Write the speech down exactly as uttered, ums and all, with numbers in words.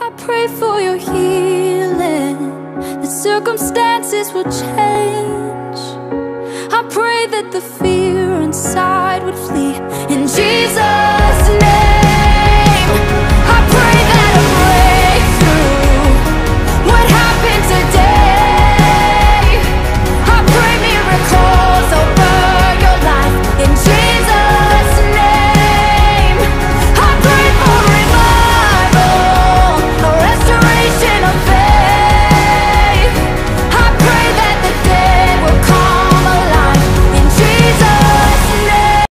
I pray for your healing, that circumstances will change. I pray that the fear inside would flee. In Jesus'